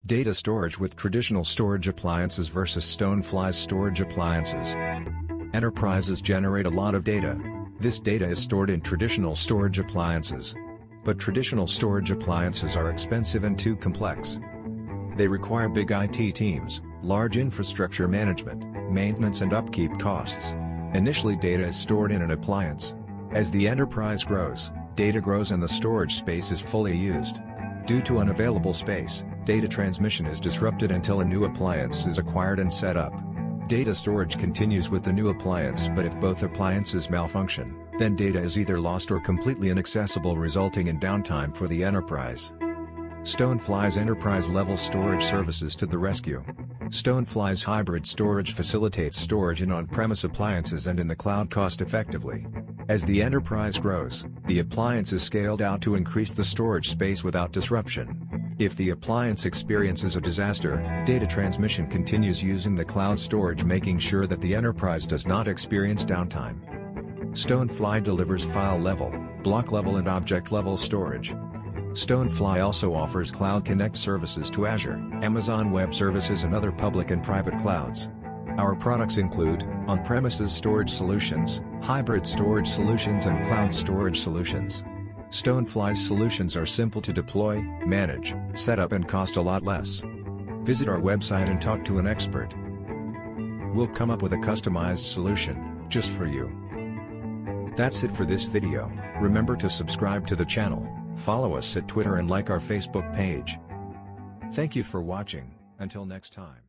Data storage with traditional storage appliances versus Stonefly's storage appliances. Enterprises generate a lot of data. This data is stored in traditional storage appliances. But traditional storage appliances are expensive and too complex. They require big IT teams, large infrastructure management, maintenance and upkeep costs. Initially, data is stored in an appliance. As the enterprise grows, data grows and the storage space is fully used. Due to unavailable space, data transmission is disrupted until a new appliance is acquired and set up. Data storage continues with the new appliance, but if both appliances malfunction, then data is either lost or completely inaccessible, resulting in downtime for the enterprise. Stonefly's enterprise-level storage services to the rescue. Stonefly's hybrid storage facilitates storage in on-premise appliances and in the cloud cost-effectively. As the enterprise grows, the appliance is scaled out to increase the storage space without disruption. If the appliance experiences a disaster, data transmission continues using the cloud storage, making sure that the enterprise does not experience downtime. Stonefly delivers file-level, block-level and object-level storage. Stonefly also offers Cloud Connect services to Azure, Amazon Web Services and other public and private clouds. Our products include on-premises storage solutions, hybrid storage solutions and cloud storage solutions. Stonefly's solutions are simple to deploy, manage, set up and cost a lot less. Visit our website and talk to an expert. We'll come up with a customized solution, just for you. That's it for this video. Remember to subscribe to the channel, follow us at Twitter and like our Facebook page. Thank you for watching, until next time.